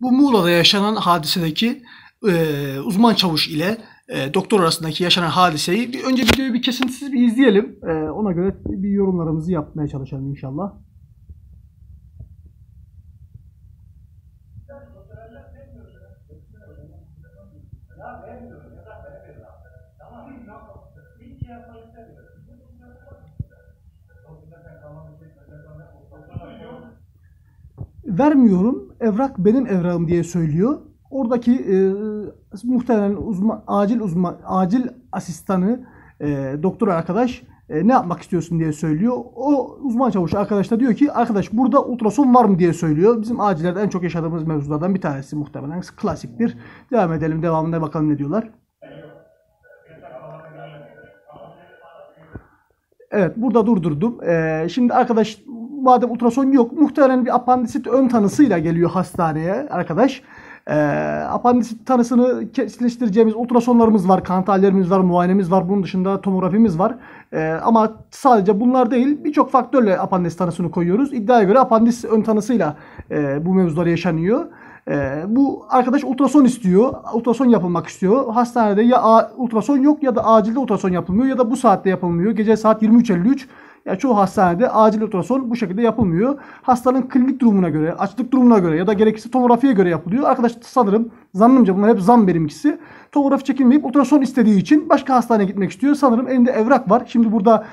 Bu Muğla'da yaşanan hadisedeki uzman çavuş ile doktor arasındaki yaşanan hadiseyi önce videoyu bir kesintisiz bir izleyelim. Ona göre bir yorumlarımızı yapmaya çalışalım inşallah. Vermiyorum, evrak benim evrağım diye söylüyor. Oradaki muhtemelen acil asistanı doktor arkadaş ne yapmak istiyorsun diye söylüyor. O uzman çavuş arkadaş da diyor ki arkadaş burada ultrason var mı diye söylüyor. Bizim acillerde en çok yaşadığımız mevzulardan bir tanesi muhtemelen klasiktir. Devam edelim, devamında bakalım ne diyorlar. Evet, burada durdurdum. Şimdi arkadaş madem ultrason yok, muhtemelen bir apandisit ön tanısıyla geliyor hastaneye arkadaş. Apandisit tanısını kesinleştireceğimiz ultrasonlarımız var, kan tahlillerimiz var, muayenemiz var. Bunun dışında tomografimiz var. Ama sadece bunlar değil, birçok faktörle apandisit tanısını koyuyoruz. İddiaya göre apandisit ön tanısıyla bu mevzular yaşanıyor. Bu arkadaş ultrason istiyor. Ultrason yapılmak istiyor. Hastanede ya ultrason yok ya da acilde ultrason yapılmıyor ya da bu saatte yapılmıyor. Gece saat 23.53. Ya çoğu hastanede acil ultrason bu şekilde yapılmıyor. Hastanın klinik durumuna göre, açlık durumuna göre ya da gerekirse tomografiye göre yapılıyor. Arkadaş sanırım, zannımca bunlar hep zan benimkisi. Tomografi çekilmeyip ultrason istediği için başka hastaneye gitmek istiyor. Sanırım elinde evrak var. Şimdi burada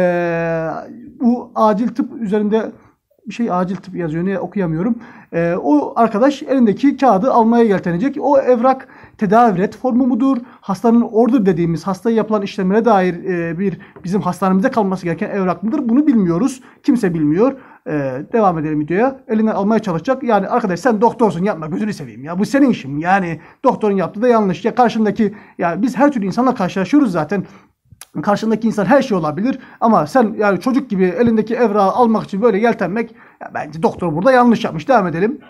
bu acil tıp üzerinde bir şey acil tıp yazıyor. Ne okuyamıyorum. O arkadaş elindeki kağıdı almaya yeltenecek. O evrak tedavi ret formu mudur? Hastanın order dediğimiz hastaya yapılan işlemlere dair bir bizim hastanemizde kalması gereken evrak mıdır? Bunu bilmiyoruz. Kimse bilmiyor. Devam edelim videoya. Elinden almaya çalışacak. Yani arkadaş sen doktorsun, yapma gözünü seveyim ya. Bu senin işin. Yani doktorun yaptığı da yanlış. Ya karşındaki, ya biz her türlü insanla karşılaşıyoruz zaten. Karşındaki insan her şey olabilir ama sen yani çocuk gibi elindeki evrağı almak için böyle yeltenmek, ya bence doktor burada yanlış yapmış. Devam edelim.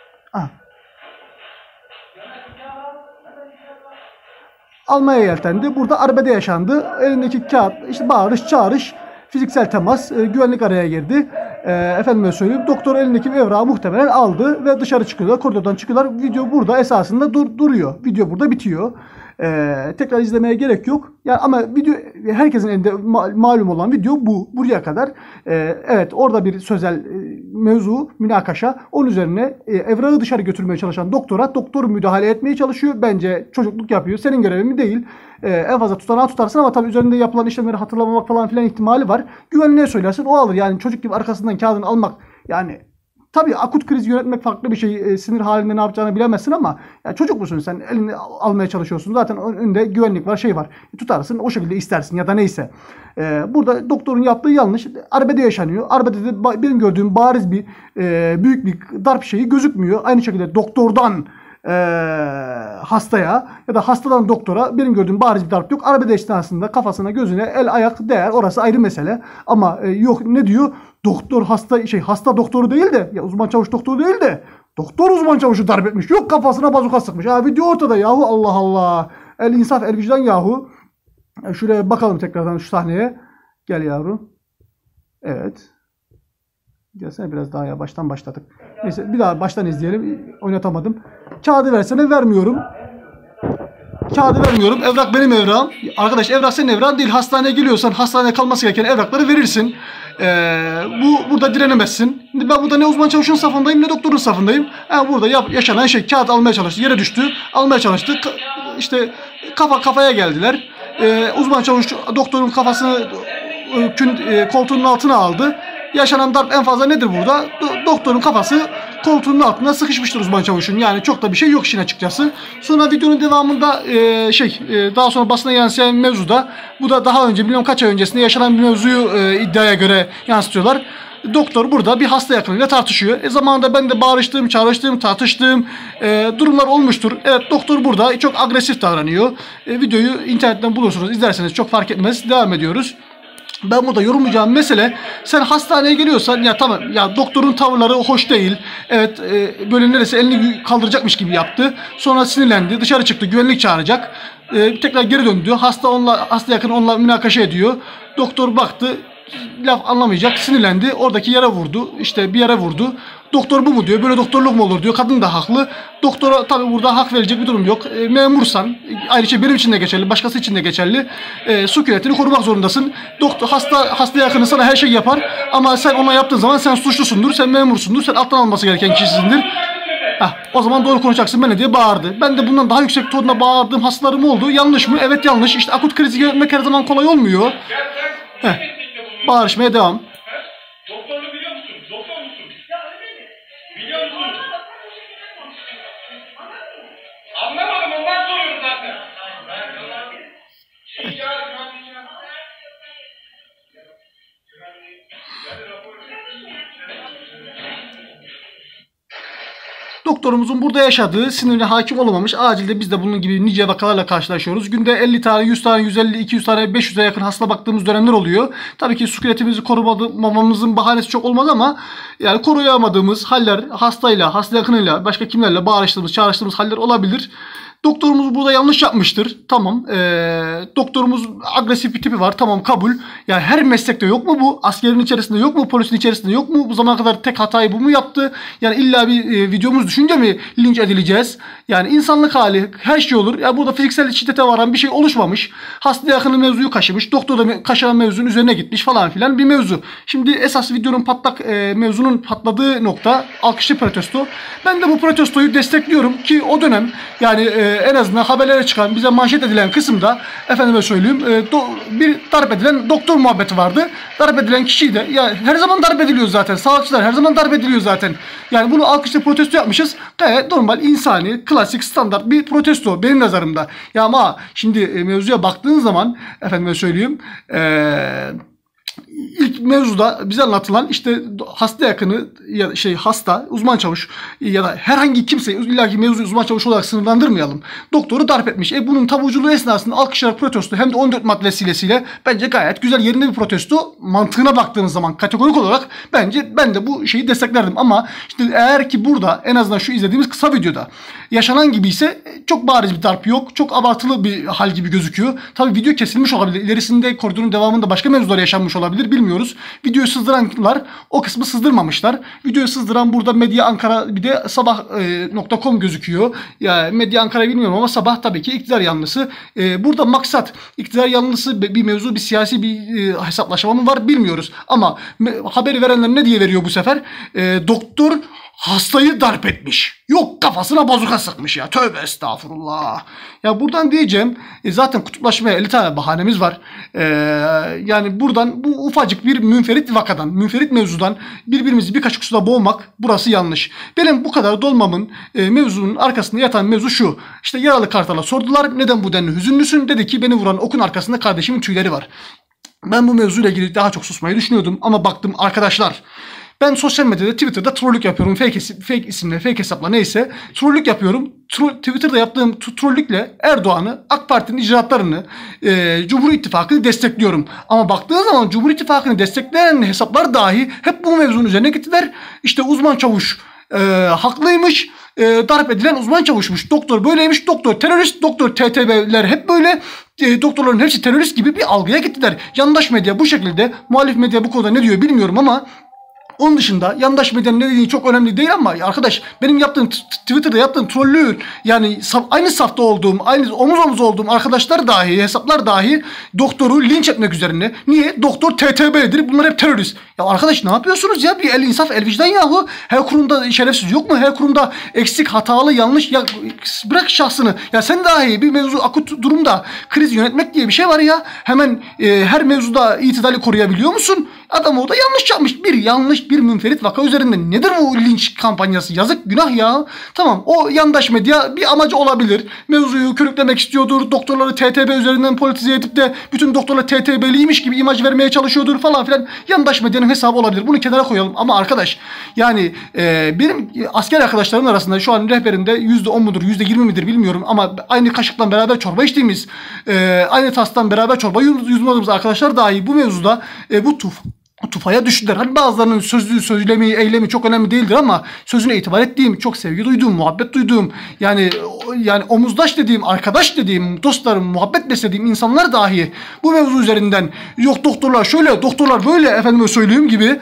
Almaya yeltendi. Burada arbede yaşandı. Elindeki kağıt, işte bağırış, çağırış, fiziksel temas, güvenlik araya girdi. Efendime söyleyeyim, doktor elindeki evrağı muhtemelen aldı ve dışarı çıkıyorlar, koridordan çıkıyorlar. Video burada esasında duruyor. Video burada bitiyor. Tekrar izlemeye gerek yok. Yani ama video, herkesin elinde malum olan video bu. Buraya kadar. Evet, orada bir sözel mevzu, münakaşa. Onun üzerine evrağı dışarı götürmeye çalışan doktor müdahale etmeye çalışıyor. Bence çocukluk yapıyor. Senin görevin değil. En fazla tutanağı tutarsın ama tabii üzerinde yapılan işlemleri hatırlamamak falan filan ihtimali var. Güvenliğe söylersin, o alır. Yani çocuk gibi arkasından kağıdını almak, yani tabii akut kriz yönetmek farklı bir şey. Sinir halinde ne yapacağını bilemezsin ama ya çocuk musun sen? Elini almaya çalışıyorsun. Zaten önünde güvenlik var, şey var. Tutarsın, o şekilde istersin ya da neyse. Burada doktorun yaptığı yanlış. Arbede yaşanıyor. Arbede benim gördüğüm bariz bir büyük bir darp şeyi gözükmüyor. Aynı şekilde doktordan hastaya ya da hastadan doktora benim gördüğüm bariz bir darp yok. Arbede esnasında kafasına, gözüne, el ayak değer, orası ayrı mesele. Ama yok, ne diyor? Doktor hasta doktoru değil de, ya uzman çavuş doktoru değil de doktor uzman çavuşu darp etmiş. Yok, kafasına bazuka sıkmış. Video ortada yahu, Allah Allah. El insaf, el vicdan yahu. Şuraya bakalım tekrardan şu sahneye. Gel yavrum. Evet. Gelsene biraz daha, ya baştan başladık. Neyse bir daha baştan izleyelim. Oynatamadım. Kağıdı versene, vermiyorum. Kağıdı vermiyorum. Evrak benim evrağım. Arkadaş, evrak senin evrağın değil. Hastaneye geliyorsan hastaneye kalması gereken evrakları verirsin. Burada direnemezsin. Ben burada ne uzman çavuşun safındayım ne doktorun safındayım. Burada yaşanan şey, kağıt almaya çalıştı. Yere düştü. Almaya çalıştı. İşte kafaya geldiler. Uzman çavuş doktorun kafasını koltuğunun altına aldı. Yaşanan darp en fazla nedir burada? Doktorun kafası koltuğunun altına sıkışmıştır uzman çavuşun. Yani çok da bir şey yok işin açıkçası. Sonra videonun devamında daha sonra basına yansıyan mevzuda, bu da daha önce, bilmem kaç ay öncesinde yaşanan bir mevzuyu iddiaya göre yansıtıyorlar. Doktor burada bir hasta yakınıyla tartışıyor. Zamanında ben de bağırıştığım, çağrıştığım, tartıştığım durumlar olmuştur. Evet, doktor burada çok agresif davranıyor. Videoyu internetten bulursunuz, izlerseniz çok fark etmez. Devam ediyoruz. Ben burada yorumlayacağım mesele, sen hastaneye geliyorsan, ya tamam, ya doktorun tavırları hoş değil. Evet, böyle neresi elini kaldıracakmış gibi yaptı. Sonra sinirlendi, dışarı çıktı, güvenlik çağıracak. Tekrar geri döndü. Hasta yakın onunla münakaşa ediyor. Doktor baktı, laf anlamayacak, sinirlendi. Oradaki yere vurdu. İşte bir yere vurdu. Doktor bu mu diyor. Böyle doktorluk mu olur diyor. Kadın da haklı. Doktora tabii burada hak verecek bir durum yok. Memursan, aynı şey benim için de geçerli, başkası için de geçerli. Sükunetini korumak zorundasın. Doktor, hasta yakını sana her şey yapar. Ama sen ona yaptığın zaman sen suçlusundur, sen memursundur, sen alttan alması gereken kişisindir. O zaman doğru konuşacaksın ben ne diye bağırdı. Ben de bundan daha yüksek tonda bağırdığım hastalarım oldu. Yanlış mı? Evet yanlış. İşte akut krizi yönetmek her zaman kolay olmuyor. Bağırışmaya devam. Doktorluğu biliyor musun? Doktor musun? Biliyor musun? Anlamadım, ondan soruyorum zaten. Doktorumuzun burada yaşadığı sinirine hakim olamamış. Acilde biz de bunun gibi nice vakalarla karşılaşıyoruz. Günde 50 tane, 100 tane, 150, 200 tane, 500'e yakın hasta baktığımız dönemler oluyor. Tabii ki sükunetimizi korumamamızın bahanesi çok olmaz ama yani koruyamadığımız haller, hastayla, hasta yakınıyla, başka kimlerle bağırıştığımız, çağrıştığımız haller olabilir. Doktorumuz burada yanlış yapmıştır. Tamam. Doktorumuz agresif bir tipi var. Tamam, kabul. Yani her meslekte yok mu bu? Askerin içerisinde yok mu? Polisin içerisinde yok mu? Bu zamana kadar tek hatayı bu mu yaptı? Yani illa bir videomuz düşünce mi linç edileceğiz? Yani insanlık hali, her şey olur. Ya burada fiziksel şiddete varan bir şey oluşmamış. Hasta yakını mevzuyu kaşımış. Doktor da kaşınan mevzunun üzerine gitmiş falan filan bir mevzu. Şimdi esas videonun mevzunun patladığı nokta alkışlı protesto. Ben de bu protestoyu destekliyorum ki o dönem yani en azından haberlere çıkan, bize manşet edilen kısımda efendime söyleyeyim bir darp edilen doktor muhabbeti vardı. Darp edilen kişiyi de ya her zaman darp ediliyor zaten. Sağlıkçılar her zaman darp ediliyor zaten. Yani bunu alkışla protesto yapmışız. Gayet normal, insani, klasik, standart bir protesto benim nazarımda. Ya ama şimdi mevzuya baktığın zaman efendime söyleyeyim İlk mevzuda bize anlatılan işte hasta yakını ya hasta, uzman çavuş ya da herhangi kimse illaki mevzu uzman çavuş olarak sınırlandırmayalım. Doktoru darp etmiş. Bunun tabuculuğu esnasında alkışlayarak protesto hem de 14 Mart vesilesiyle bence gayet güzel yerinde bir protesto. Mantığına baktığınız zaman kategorik olarak bence ben de bu şeyi desteklerdim ama işte eğer ki burada en azından şu izlediğimiz kısa videoda yaşanan gibi ise çok bariz bir darp yok. Çok abartılı bir hal gibi gözüküyor. Tabii video kesilmiş olabilir. İlerisinde koridorun devamında başka mevzular yaşanmış olabilir. Bilmiyoruz. Videoyu sızdıranlar o kısmı sızdırmamışlar. Videoyu sızdıran burada Medya Ankara bir de sabah.com gözüküyor. Yani Medya Ankara bilmiyorum ama sabah tabii ki iktidar yanlısı. Burada maksat iktidar yanlısı bir mevzu, bir siyasi bir hesaplaşma mı var bilmiyoruz. Ama haberi verenler ne diye veriyor bu sefer? Doktor hastayı darp etmiş. Yok, kafasına bazuka sıkmış ya. Tövbe estağfurullah. Ya buradan diyeceğim zaten kutuplaşmaya 50 tane bahanemiz var. Yani buradan bu ufacık bir münferit vakadan, münferit mevzudan birbirimizi birkaç kusuda boğmak burası yanlış. Benim bu kadar dolmamın mevzunun arkasında yatan mevzu şu. İşte yaralı Kartal'a sordular. Neden bu denli hüzünlüsün? Dedi ki beni vuran okun arkasında kardeşimin tüyleri var. Ben bu mevzuyla ilgili daha çok susmayı düşünüyordum ama baktım arkadaşlar. Ben sosyal medyada, Twitter'da trollük yapıyorum. Fake isimle, fake hesapla neyse. Trollük yapıyorum. Twitter'da yaptığım trollükle Erdoğan'ı, AK Parti'nin icraatlarını, Cumhur İttifakı'nı destekliyorum. Ama baktığın zaman Cumhur İttifakı'nı destekleyen hesaplar dahi hep bu mevzunun üzerine gittiler. İşte uzman çavuş haklıymış. Darp edilen uzman çavuşmuş. Doktor böyleymiş. Doktor terörist. Doktor TTB'ler hep böyle. Doktorların hepsi terörist gibi bir algıya gittiler. Yandaş medya bu şekilde. Muhalif medya bu konuda ne diyor bilmiyorum ama onun dışında yandaş medyanın ne dediği çok önemli değil ama arkadaş benim yaptığım Twitter'da yaptığım trollü yani aynı safta olduğum, aynı omuz omuz olduğum arkadaşlar dahi, hesaplar dahi doktoru linç etmek üzerine. Niye? Doktor TTB'dir. Bunlar hep terörist. Ya arkadaş ne yapıyorsunuz ya? Bir el insaf, el vicdan yahu. Her kurumda şerefsiz yok mu? Her kurumda eksik, hatalı, yanlış. Ya bırak şahsını. Ya sen dahi bir mevzu akut durumda kriz yönetmek diye bir şey var ya. Hemen her mevzuda itidali koruyabiliyor musun? Adam orada yanlış yapmış. Bir yanlış, bir münferit vaka üzerinde. Nedir bu linç kampanyası? Yazık, günah ya. Tamam, o yandaş medya bir amacı olabilir. Mevzuyu körüklemek istiyordur. Doktorları TTB üzerinden politize edip de bütün doktorlar TTB'liymiş gibi imaj vermeye çalışıyordur falan filan. Yandaş medyanın hesabı olabilir. Bunu kenara koyalım. Ama arkadaş yani benim asker arkadaşlarımın arasında şu an rehberimde %10 mudur, %20 midir bilmiyorum ama aynı kaşıktan beraber çorba içtiğimiz, aynı tastan beraber çorba yudumladığımız arkadaşlar dahi bu mevzuda bu tufaya düştüler. Hani bazılarının sözü, söylemi, eylemi çok önemli değildir ama sözüne itibar ettiğim, çok sevgi duyduğum, muhabbet duyduğum yani yani omuzdaş dediğim, arkadaş dediğim, dostlarım, muhabbet beslediğim insanlar dahi bu mevzu üzerinden yok doktorlar şöyle, doktorlar böyle efendime söyleyeyim gibi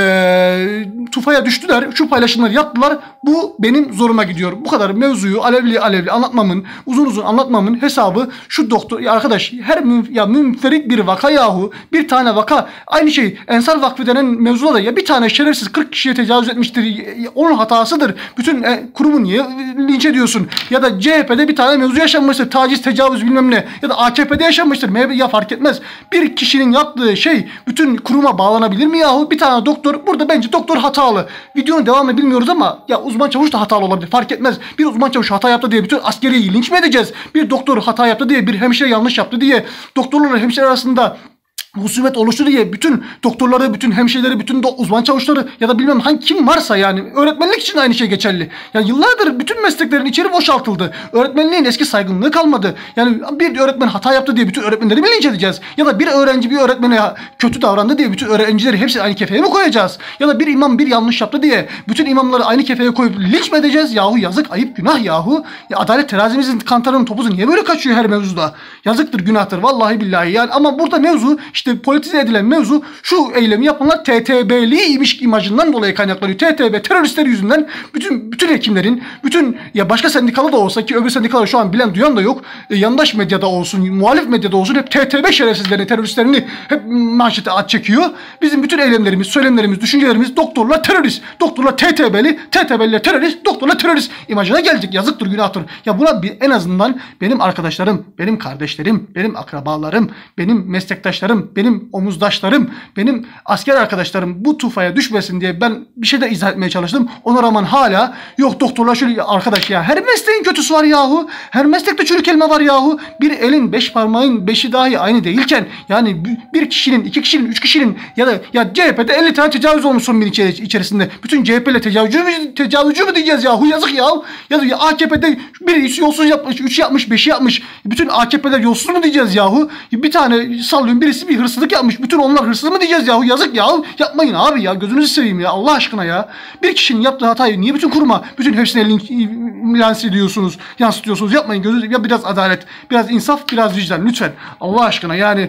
tufaya düştüler. Şu paylaşımları yaptılar. Bu benim zoruma gidiyor. Bu kadar mevzuyu alevli anlatmamın, uzun anlatmamın hesabı şu doktor ya arkadaş münferit bir vaka yahu. Bir tane vaka. Aynı şey Ensar Vakfı denen mevzuda da ya bir tane şerefsiz 40 kişiye tecavüz etmiştir. Onun hatasıdır. Bütün kurumu niye linç ediyorsun? Ya da CHP'de bir tane mevzu yaşanmıştır. Taciz, tecavüz bilmem ne. Ya da AKP'de yaşanmıştır. MHP ya fark etmez. Bir kişinin yaptığı şey bütün kuruma bağlanabilir mi yahu? Bir tane doktor. Burada bence doktor hatalı. Videonun devamını bilmiyoruz ama ya uzman çavuş da hatalı olabilir. Fark etmez. Bir uzman çavuş hata yaptı diye bütün askeriyi linç mi edeceğiz? Bir doktor hata yaptı diye, bir hemşire yanlış yaptı diye doktorlarla hemşire arasında husumet oluştu diye bütün doktorları, bütün hemşireleri, bütün uzman çavuşları ya da bilmem hangi kim varsa yani öğretmenlik için aynı şey geçerli. Yani yıllardır bütün mesleklerin içeri boşaltıldı. Öğretmenliğin eski saygınlığı kalmadı. Yani bir öğretmen hata yaptı diye bütün öğretmenleri mi linç edeceğiz? Ya da bir öğrenci bir öğretmene kötü davrandı diye bütün öğrencileri hepsi aynı kefeye mi koyacağız? Ya da bir imam bir yanlış yaptı diye bütün imamları aynı kefeye koyup linç mi edeceğiz? Yahu yazık, ayıp, günah yahu. Ya adalet terazimizin kantarının topuzu niye böyle kaçıyor her mevzuda? Yazıktır, günahtır vallahi billahi. Yani ama burada mevzu İşte politize edilen mevzu şu eylemi yapanlar TTB'liymiş imajından dolayı kaynaklanıyor. TTB teröristleri yüzünden bütün hekimlerin, bütün ya başka sendikalı da olsa ki öbür sendikalar şu an bilen duyan da yok. Yandaş medyada olsun, muhalif medyada olsun hep TTB şerefsizlerini, teröristlerini hep manşete at çekiyor. Bizim bütün eylemlerimiz, söylemlerimiz, düşüncelerimiz doktorlar terörist, doktorlar TTB'li, TTB'liler terörist, doktorlar terörist imajına geldik. Yazıktır, günahtır. Ya buna en azından benim arkadaşlarım, benim kardeşlerim, benim akrabalarım, benim meslektaşlarım, benim omuzdaşlarım, benim asker arkadaşlarım bu tufaya düşmesin diye ben bir şeyler izah etmeye çalıştım. Ona rağmen hala yok doktorlar şöyle arkadaş ya her mesleğin kötüsü var yahu. Her meslekte çürük elma var yahu. Bir elin 5 parmağın 5'i dahi aynı değilken yani bir kişinin, 2 kişinin, 3 kişinin ya da ya CHP'de 50 tane tecavüz olmuş son bir içerisinde. Bütün CHP'yle tecavüzcü mü diyeceğiz yahu yazık yahu. Ya da AKP'de biri yolsuz yapmış, 3 yapmış, 5 yapmış. Bütün AKP'ler yolsuz mu diyeceğiz yahu? Bir tane sallıyorum birisi bir hırsızlık yapmış. Bütün onlar hırsız mı diyeceğiz yahu? Yazık yahu. Yapmayın abi ya. Gözünüzü seveyim ya. Allah aşkına ya. Bir kişinin yaptığı hatayı niye bütün kuruma, bütün hepsine lanse ediyorsunuz, yansıtıyorsunuz? Yapmayın. Gözünüzü ya biraz adalet, biraz insaf, biraz vicdan lütfen. Allah aşkına yani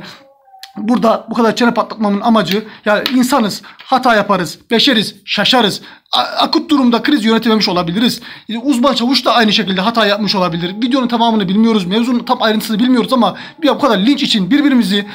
burada bu kadar çene patlatmamın amacı yani insanız, hata yaparız, beşeriz, şaşarız. Akut durumda kriz yönetememiş olabiliriz. Uzman çavuş da aynı şekilde hata yapmış olabilir. Videonun tamamını bilmiyoruz, mevzunun tam ayrıntısını bilmiyoruz ama bu kadar linç için birbirimizi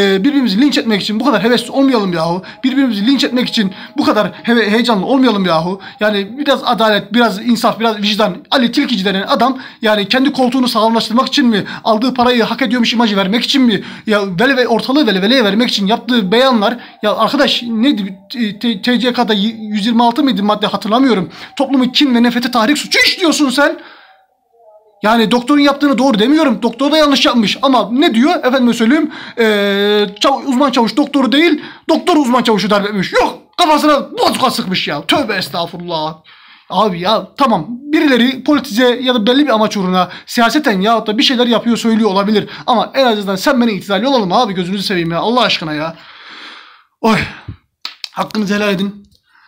linç etmek için bu kadar hevesli olmayalım yahu. Birbirimizi linç etmek için bu kadar heyecanlı olmayalım yahu. Yani biraz adalet, biraz insaf, biraz vicdan. Ali Tilkici denen adam yani kendi koltuğunu sağlamlaştırmak için mi, aldığı parayı hak ediyormuş imajı vermek için mi, ya ortalığı velveleye vermek için yaptığı beyanlar ya arkadaş neydi TCK'da 126 mıydı madde hatırlamıyorum. Toplumu kin ve nefrete tahrik suçu işliyorsun sen. Yani doktorun yaptığını doğru demiyorum. Doktor da yanlış yapmış. Ama ne diyor? Efendime söyleyeyim. Uzman çavuş doktoru değil. Doktor uzman çavuşu darp etmiş. Yok. Kafasına bozuka sıkmış ya. Tövbe estağfurullah. Abi ya tamam. Birileri politize ya da belli bir amaç uğruna siyaseten ya da bir şeyler yapıyor söylüyor olabilir. Ama en azından sen beni itidalli olalım abi. Gözünüzü seveyim ya. Allah aşkına ya. Oy. Hakkınızı helal edin.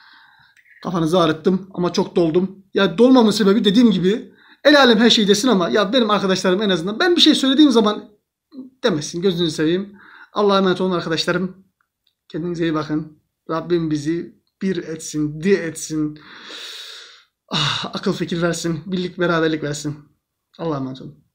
Kafanızı ağrıttım ama çok doldum. Ya dolmamın sebebi dediğim gibi el alem her şey desin ama ya benim arkadaşlarım en azından ben bir şey söylediğim zaman demesin. Gözünüzü seveyim. Allah'a emanet olun arkadaşlarım. Kendinize iyi bakın. Rabbim bizi bir etsin, di etsin. Akıl fikir versin. Birlik beraberlik versin. Allah'a emanet olun.